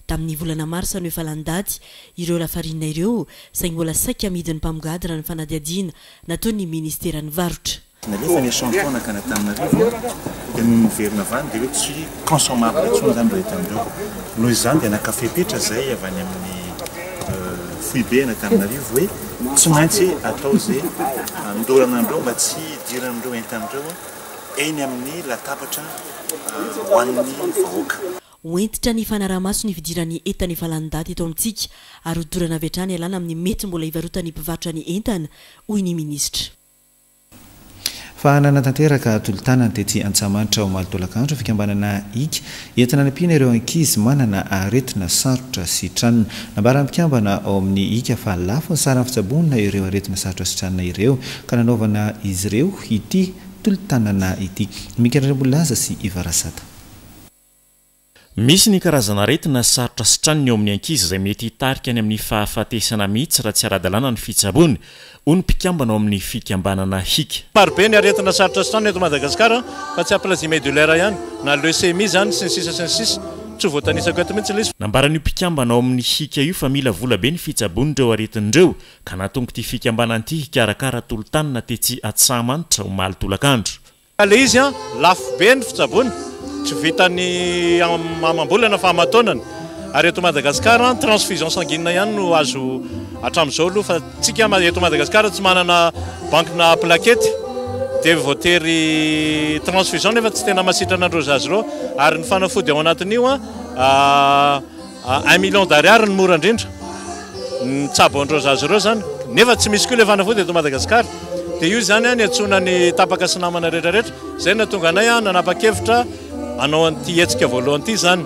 tamin'ny volana marsa no efa landady ireo lafarina ireo saingy mbola saika amidiny mpamogady raha ny fanadiadiana nataony ministera ny varotra nalefa ny échantillon kana Antananarivo dia miverina avany dia hoe tsy consommable intsony zany rehetra amindreo noho izany dia nakafe petra zay avy any amin'ny foibe Antananarivo hoe tsy maintsy atao zay andoranandreo mba tsy idiranandreo entanandreo eny amin'ny latabatra hoan'ny vahoaka oentitra ny fanarahamaso ny fidiran'ny entana efa lany-daty eto amintsika ary hodorana avy hatrany alana amin'ny mety mbola hivarotany mpivarotra ny entana hoy ny ministra fa nanatanteraka tolotanany tety Antsamanitra ao Malotolakandro fikambanana ika entina nampiana ireo ankizy manana aretina sarotra sy tranona nambara mpikambana ao amin'ny ika fa lafo ny sarany fitsabonina ireo aretina sarotra sy tranona ireo ka nanaovana izy ireo ity tolotanana ity mikarabolaza sy ivarasata misy ny karazana aretina sarotra sy tranony eo amin'ny ankizy izay mety hitarika any amin'ny fahafatesana mihitsy raha tsy ara-dalàna ny fitsabony hoy ny mpikambana ao amin'ny fikambanana hika marobe ny aretina sarotra sy tranony eto Madagasikara fa tsy aplasie médulaire ihany na leucémie zany sy ny sisa sy ny sisa tsy voatanisako eto mihitsy ilay nambaran'io mpikambana ao amin'ny hika io fa mila vola be ny fitsabonindreo aretin'ireo ka natonga ity fikambanana ity hikarakara tolotanina tetsy Antsamanitra ao Malotolakandro le izy a lafo be ny fitsabony tsy vitany amam-bolana fa amatonany ary eto Madagasikara transfusion sanguine ihany no azo hatramin'izao aloha fa tsika eto Madagasikara tsy manana bankina plakety dia voatery transfusion nefa tsy tena masitrana andreo zazy ireo ary ny fanafody ao anatin'io a un million d'ariary ny mora indrindra ny tsabo andreo zazy ireo zany nefa tsy misy koa le fanafody eto Madagasikara dia io zany a ny antsona ny tapaka sy namana rehetrarehetra zay na tonga anay a nanapa-kevitra anao an'ity hetsika voalohany ity zany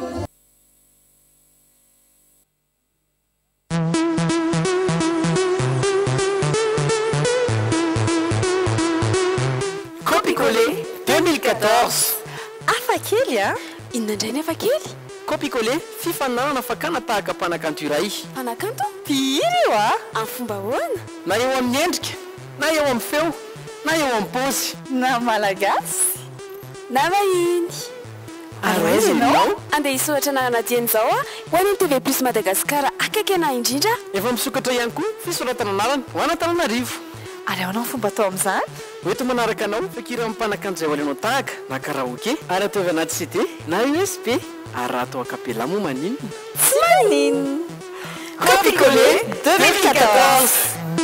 Copy-collé deux mille quatorze afakely a inona indray ny afakely Copy-collé fifanarana fakana tahaka mpanakanto iray mpanakanto firy io a amin'ny fomba hoana na eo amin'ny endrika na eo amin'ny feo na eo amin'ny paozy na malagasy na vahiny araizinao andeha hisoratra nanadiany zao a ho any T V plus Madagasikara akaiky ana indrindra efa misokatra ihany koa fisoratana anarany ho ana Antananarivo ary ahoana ny fomba atao amin'izany oeto manaraka anao fakira amin'ny mpanakanto izay ho alenao tahaka na karaoke ary ataovy anaty C D na U S B ary raha atao akapela moa maninona tsy maninona Copy-collé deux mille quatorze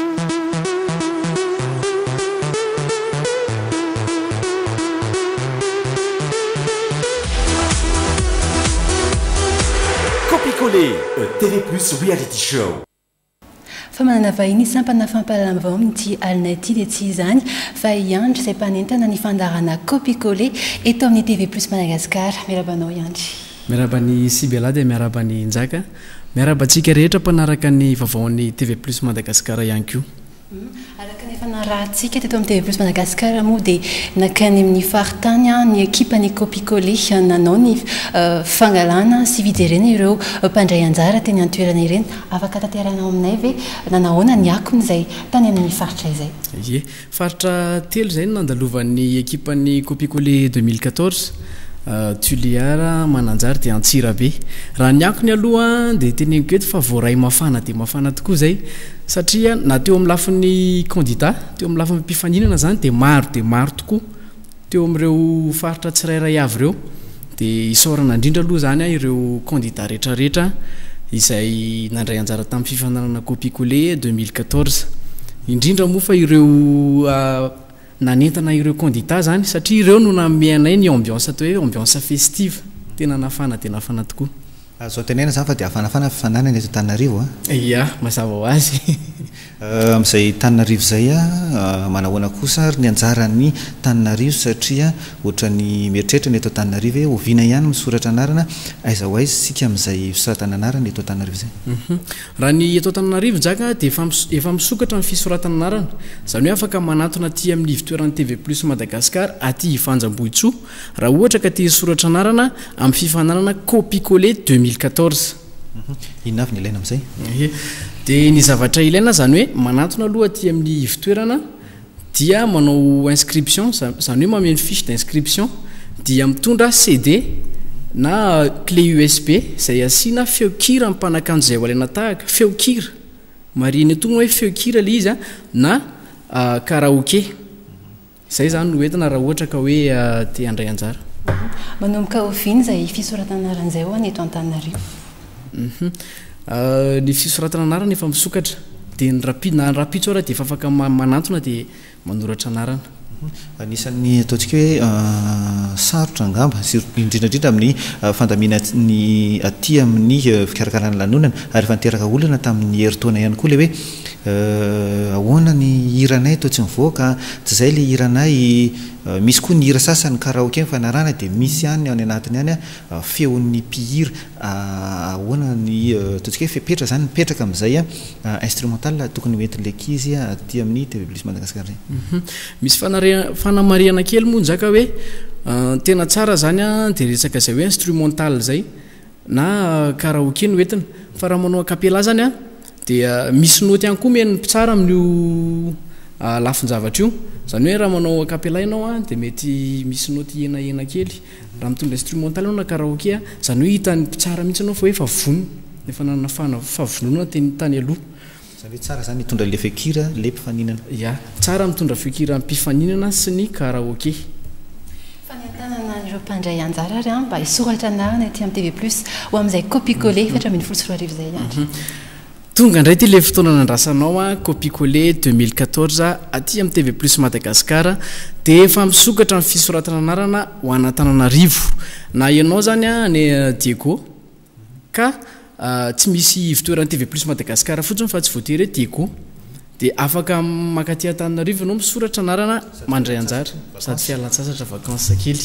Copy-collé, T V plus reality show. fa manana vahiny sampana fampalalana avao amin'ity alina ity dia tsy izany fa iandry izay mpanentana ny fandarana Copy-collé eto amin'ny T V plus Madagasikara miarabanao iandry miarabany Sibela dia miarabany Njaka miarabantsika rehetra mpanaraka ny vaovaon'ny T V plus Madagasikara ihany koa araka ny fanarahantsika teto amin'ny T V plus Madagasikara moa dia nakany amin'ny faritany ny ekipa ny Copy-collé nanao ny fangalana sy fijerena ireo mpandray anjara teny antoerana ireny afaka tanteranao aminay ve nanahoana ny akony izay tany amin'ny faritra izay ie faritra telo izay no nandalovan'ny ekipa ny Copy-collé deux mille quatorze Tuliara Mananjary dia Antsirabe raha ny akony aloha dia teneniko eto fa voaray mafana dia mafana tokoa zay satria na teo amin'ny lafin'ny candidat teo amin'ny lafin'ny mpifaninana zany dia maro dia maro tokoa teo amin'ireo faritra tsirairay avy ireo dia isaorana indrindra aloha zany a ireo candidat rehetrarehetra izay nandray anjara tamin'ny fifanarana Copy-collé deux mille quatorze indrindra moa fa ireo nanentana ireo candidat zany satria ireo no nameanay ny ambiance atao hoe ambiance festive tena nafana dia nafana tokoa azo tenena zany fa dia afanafana fifananana eto Antananarivo a ia mazava ho azy amin'izay Antananarivo zay a manahoana kosa ary ny anjarany Antananarivo satria ohatra ny mieritreritra ny eto Antananarivo hoe oviana ihany misoratra anarana aiza ho aiza sika amin'izay fisoratana anarana eto Antananarivo zay raha ny eto Antananarivo Jaka dia efa misokatra ny fisoratana anarana izany hoe afaka manatona aty amin'ny ivitoeran'ny T V plus Madagasikara aty Ivanjambohitsoa raha ohatra ka tia soratra anarana amin'ny fifanarana Copy-collé deux mille quatorze inona avy ny ilaina amin'izay dia ny zavatra ilaina zany hoe manatona aloha aty amin'ny ivitoerana dia manao inscription zany hoe mameno fiche d'inscription dia mitondra C D na clé U S B zay asiana feokira amin'ny mpanakanjo zay ho alaina tahaka feokira mariny togna hoe feokira le izy a na karaoke zay zany no entina raha ohatra ka hoe te andray anjara manomboka oviny zay fisoratana anaran'izay ho any eto Antananarivo ny fisoratana anarana efa misokatra dia ny rapidna ny rapid tsara dia efa afaka manantona dia manoratra anarana anisan'ny ataontsika hoe sarotra angamba indrindrandrindra amin'ny fandamina ny aty amin'ny fikarakarana lanonana ary efa niteraka olana tamin'ny heritaona ihany koa le hoe ahoana ny hiranay atao tsy mivoaka tsy zay le hiranay misy koa ny hira sasany karaoke mifanarana dia misy ihany any anatiny any a feon'ny mpihira ahoana ny ataontsika hoe fepetra zany mipetraka amin'izay a instrumental tokony hoentin'le ankizy aty amin'ny T V plus Madagasikara zay misy fanamariana kely moa nzaka hoe tena tsara zany a dia resaka zay hoe instrumental zay na karaoke no entina fa raha manao akapela zany a dia misy noty ihany koa meny mpitsara amin'io lafin-javatra io zany hoe raha manao akapela ianao a dia mety misy noty enaena kely raha mitondra instrumental ianao na karaoke a zany hoe hitany mpitsara mihitsy anao fa hoe fa vonona efa nanafana favonona teny tany aloha zany hoe tsara zany mitondra le fekira le mpifaninana ya tsara mitondra fekira mpifaninana sy ny karaoke fanentanana ireo mpandray anjara ary a mba hisoratra anarana aty amin'ny T V plus ho amin'izay copie-collé efatra ambin'ny folo sy roa arivo zay ihany tonga indray ty le fotoana nandrasanao a copie-collé deux mille quatorze aty amin'ny T V plus Madagasikara dia efa misokatra amin'ny fisoratana anarana ho an'Antananarivo na ianao zany a ny Diego ka tsy misy fitoerany T V plus Madagasikara fotsiny fa tsy voatery hoe Diego dia afaka makaty Antananarivo ianao misoratra anarana mandray anjara sady fialan-tsasatra vakansa kely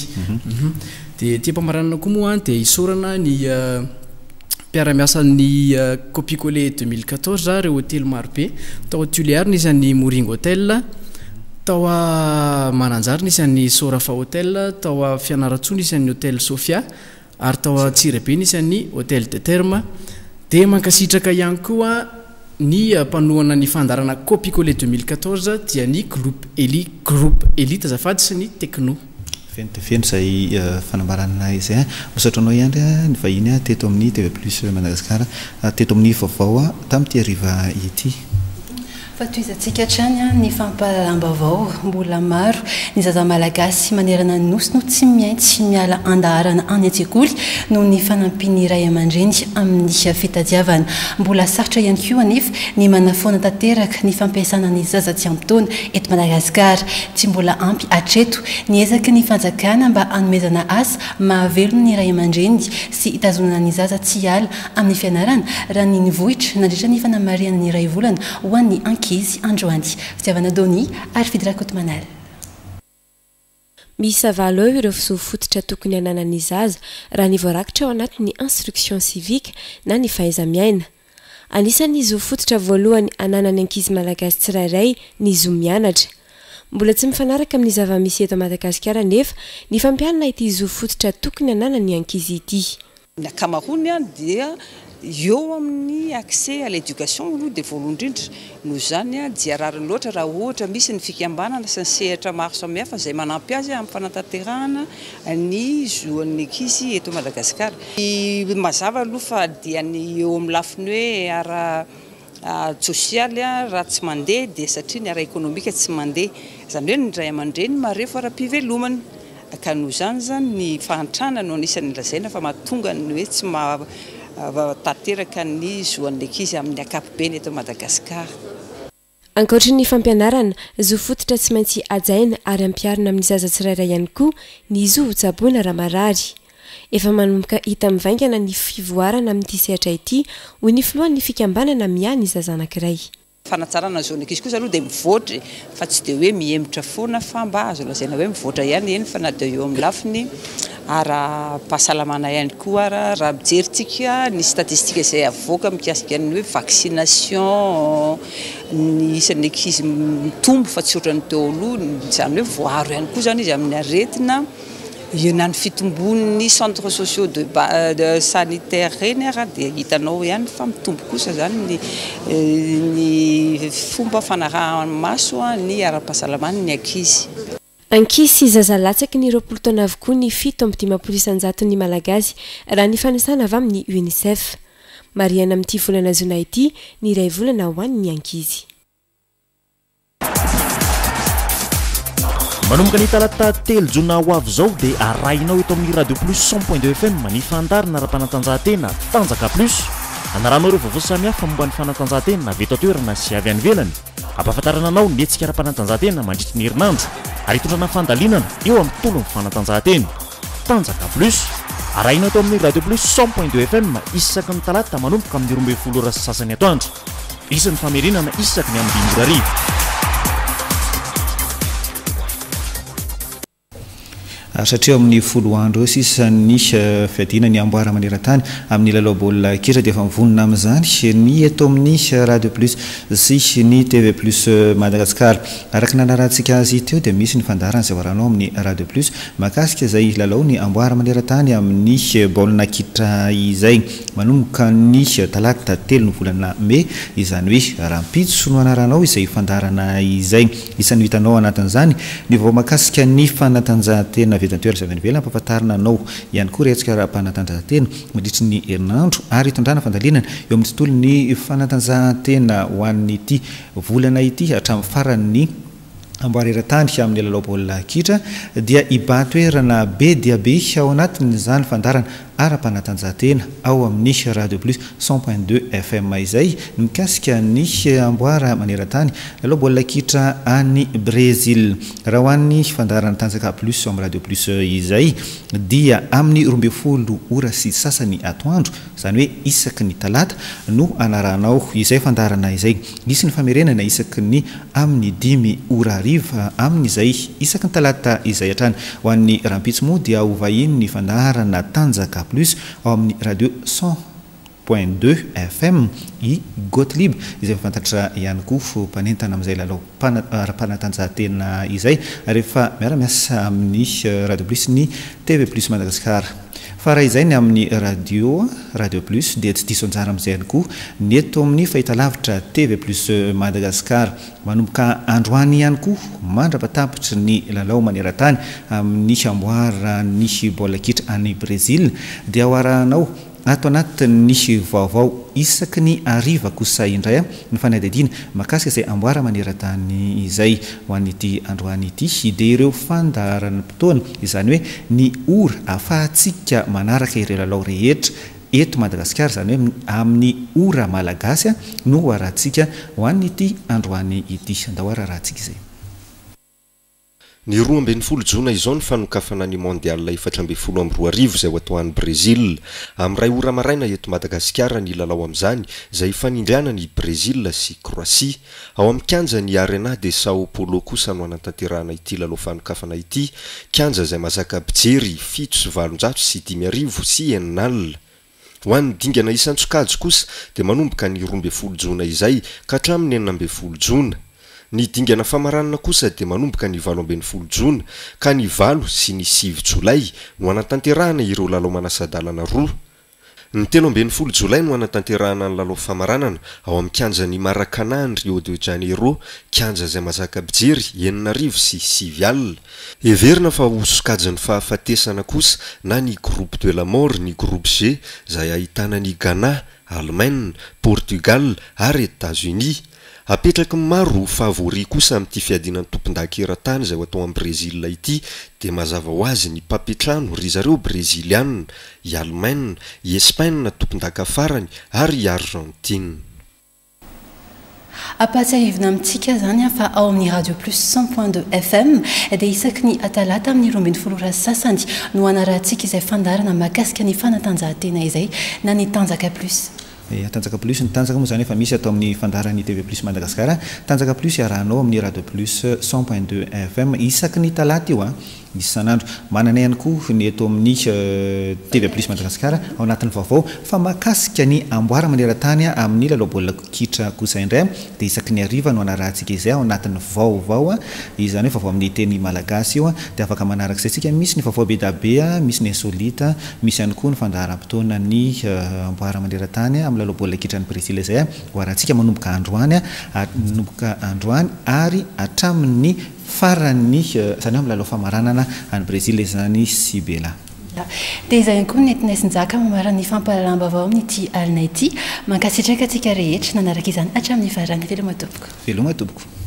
dia ty mpamaranana koa moa dia hisorana ny mpiara-miasa ny copie-collé deux mille quatorze reo hôtely maro be tao Tuléar nisy an'ny Moringa Hotel tao a Mananjary nisy an'ny Sorafa Hotel tao a Fianaratsoa nisy an'ny Hôtel Sofia ary tao a Tsirabe nisy an'ny Hôtel de Terme dia mankasitraka ihany koa ny mpanohana ny fandarana copie-collé deux mille quatorze dia ny groupe Eli groupe Elite azafady sy ny Techno fenotefeno zay fanambaranana izay misaotra anao ihany ny vahiny a teto amin'ny T V plus Madagasikara teto amin'ny vaovao a tamin'ity ariva ity fa toizantsika hatrany ny fampalalambavao mbola maro ny zaza malagasy manerana ny nosy no tsy miaitsy miala andaharana any an-tsekoly noho ny fanampiny iray aman-dreny amin'ny fitadiavana mbola sarotra ihany koa anefa ny manafoana tanteraka ny fampiasana ny zaza tsy ampy taona eto Madagasikara tsy mbola ampy hatreto niezaka ny fanjakana mba hanomezana asa mahavelona ny iray aman-dreny sy hitazonana ny zaza tsy hiala amin'ny fianarana raha ny nivohitra nandritra ny fanamariana ny iray volana ho an'ny izy androany fitiavana Doni ary Fidrakotomanal misy valo eo ireo fisofototra tokony hananany zaza raha ny voarakitra ao anatin'ny instruction civique na ny fahaiza-miaina anisan'ny zo fototra voalohany ananany ankizy malagasy tsirairay ny zo mianatra mbola tsy mifanaraka amin'ny zava-misy eto Madagasikara nefa ny fampianana ity zo fototra tokony hananany ankizy ity ny ankamaroany a dia eo amin'ny accès à l'éducation aloha dia voalohany indrindra noho zany a dia rariny loatra raha ohatra misy ny fikambanana sy ny sehatra maro samihafa izay manampy azy amin'ny fanatanterahana ny zoan'ny ankizy eto Madagasikara. Ny mazava aloha fa dia ny eo amin'ny lafiny hoe ara sosialy raha tsy mandeha dia satria ny ara ekonomika tsy mandeha izany hoe ny ray aman-dreny marefo ara-pivelomana ka noho zany zany ny fahantrana no anisan'ny lazaina fa mahatonga ny hoe tsy ma tanteraka ny zoan'ny ankizy amin'ny ankapobeny eto Madagasikara. Ankoatra ny fampianarana zo fototra tsy maintsy ajaina ary ampiarina amin'ny zaza tsirairay ihany koa ny zo tsaboina raha marary efa manomboka hita mivaingana ny fivoarana amin'ity sehatra ity hoy ny filohan'ny fikambanana miany zaza anankiray. Fanatsarana zona ankizy kosa aloha dia mivoatra fa tsy dia hoe miemotra foana fa mba azo lazaina hoe mivoatra ihany eny fa na dia eo amin'ny lafiny ara-pahasalamana ihany koa raha mijerytsika ny statistika izay avoaka mikasika ny hoe vaccination ny isan'ny ankizy mitombo fa tsy ohatran'ny teo aloha izany hoe voaro ihany koa zany izy amin'ny aretina na ny fitombon'ny centres sociaux de, de sanitaire reny ara dia hitanao ihany fa mitombo kosa zany ny, ny fomba fanaraha-maso ny ara-pahasalamana ny ankizy. ankisy zazalatsaky ny roapolo taona avokoa ny fito amby dimapolo isanjato ny malagasy raha ny fanasana avy amin'ny unicef mariana amin'ity volana zona ity ny iray volana ho an'ny ankizy manomboka ny talata telo jona ho avy zao dia arahinao eto amin'ny radio plus cent point deux F M ny fandarina ara-panatanjahantena tanjaka plus anaranao ireo vaovao samihafa momba ny fanatanjahantena avy eto atoerana sy avy any ivelany ampahafantarana anao ny hetsika ara-panatanjahantena mandritry ny herinandro ary hitondrana fandalinana eo amin'ny tolon'ny fanatanjahantena tanjaka plus arahinao eto amin'ny radio plus cent point deux F M isaky ny talata manomboka amin'ny roa ambin'ny folo ora sy sasany atoandro isan'ny famerenana isaky ny amin'ny dimy ora arivo satria amin'ny folo andro sisa ny fiadina ny amboara maneran-tany amin'ny lalao baolina kitra dia efa mivonona amin'izany ny eto amin'ny radio plus sy ny T V plus Madagasikara araka nanarahantsika azy teo dia misy ny fandarana izay varanao amin'ny radio plus mahakasika izay lalao ny amboara maneran-tany amin'ny baolina kitra izay manomboka ny talata telo ny volana May izany hoe rahampitso no anaranao izay fandarana izay isan'ny hitanao anatin'izany ny vao mahakasika ny fanatanjahantena vedantoera sy avy any ivelany ampahafantarina anao ihany koa retsika raha-panatanjahantena mandritry ny herinandro ary hitondrana fandalinana eo amin'ny tontolo ny fanatanjahantena ho an'ity volana ity hatramin'ny farany amboareran-tany amin'ny lalao baolina kitra dia ibatoerana be dia be ao anatin'izany fandarana ara-panatanjahantena ao amin'ny radio plus cent point deux F M izay mikasika ny amboara maneran-tany lalao baolina kitra any Brésil raha ho an'ny fandarana tanjaka plus amin'ny radio plus izay dia amin'ny roa ambin'ny folo ora sy sasany atoandro izany hoe isaky ny talata no anaranao izay fandarana izay misy ny famerenana isaky ny amin'ny dimy ora ariva amin'izay isaky ny talata izay hatrany ho an'ny rahampitso moa dia hovahiny ny fandarana tanjaka plus ao amin'ny radio cent point deux F M i Gottlieb izay fantatra ihany koa mpanentana amin'izay lalao ara-panatanjahantena izay rehefa miara-miasa amin'ny radio plus ny T V plus Madagasikara fa raha izay ny amin'ny radio radio plus dia tsy diso anjara amin'izay ihany koa ny eto amin'ny fahitalavitra T V plus Madagasikara manomboka androany ihany koa mandrapatapitra ny lalao maneran-tany amin'ny amboara ny baolina kitra any Brésil dia hoaranao ato anatin'ny vaovao isaky ny ariva kosa indray ny fanadidina mahakasika izay amboara maneran-tany izay ho an'ity androany ity dia ireo fandaran'ny fotoana izany hoe ny ora ahafahantsika manaraka ireo lalao rehetra eto Madagasikara izany hoe amin'ny ora malagasy no hoarantsika ho an'ity androany ity andahoara rahantsika izay ny roa ambin'ny folo jona izao ny fanokafana ny mondial efatra ambin'ny folo amby roa arivo izay ho atao any Brésil amin'ny ray ora maraina eto Madagasikara ny lalao amin'izany izay fanindriana ny Brésil sy Croatie ao amin'ny kianja ny Arena de Sao Paulo kosa no anatanterahana ity lalao fanokafana ity kianja izay mazaka bijery fito sy valonjato sy dimy arivo sy enina alina ho an'ny dingana isan-tsokajy kosa dia manomboka ny roa ambin'ny folo jona izay ka hatramin'ny enina ambin'ny folo jona ny dingana famaranana kosa dia manomboka ny valo ambin'ny folo jona ka ny valo sy ny sivy jolay no anatanterahana ireo lalao manasadalana roa ny telo ambin'ny folo jolay no anatanterahana ny lalao famaranana ao amin'ny kianja ny Maracanã ny Rio de Janeiro kianja izay mazaka bijery enina arivo sy sivy alina heverina fa ho sokajin'ny fahafatesana kosa na ny groupe de la mort ny groupe G izay ahitana ny Ghana, Allemagne, Portugal ary États-Unis apetraky maro favori kosa amin'ity fiadinan'ny tompon-daka eran-tany izay ho atao amin'ny Brésil ity dia mazava ho azy ny mpapetrano ry zareo Brésiliana, i Allemagne, i Espagne tompon-daka farany ary i Argentine. Apatsiahivina amintsika zany fa ao amin'ny radio plus cent point deux F M dia isaky ny talata amin'ny roa ambin'ny folo ora sasany no anarantsika izay fandarana mahakasika ny fanatanjahantena izay na ny tanjaka plus. Tanjaka plus ny tanjaka moa zany efa misy atao amin'ny fandarany T V plus Madagasikara tanjaka plus iarahanao amin'ny radio plus cent point deux F M isaky ny talata io a isan'andro manana ihany koa ny eto amin'ny T V plus Madagasikara ao anatin'ny vaovao fa mahakasika ny amboara maneran-tany amin'ny lalao baolina kitra kosa indray dia isaky ny ariva no anarantsika izay ao anatin'ny vaovao izany hoe vaovao amin'ny teny malagasy io dia afaka manaraka izay tsika misy ny vaovao be da be misy ny insolita misy ihany koa ny fandaharam-potoana ny amboara maneran-tany amin'ny lalao baolina kitra ny Brésil izay ho arantsika manomboka androany manomboka androany ary hatramin'ny farany zany hoe milalao famaranana any Brésil izany Sibela. Dia izay koa nentinaisin-jaka mamarany fampalalambavao amin'ity alina ity mankasitraka antsika rehetra nanaraka izany hatramin'ny farany veloma tompoko. Veloma tompoko.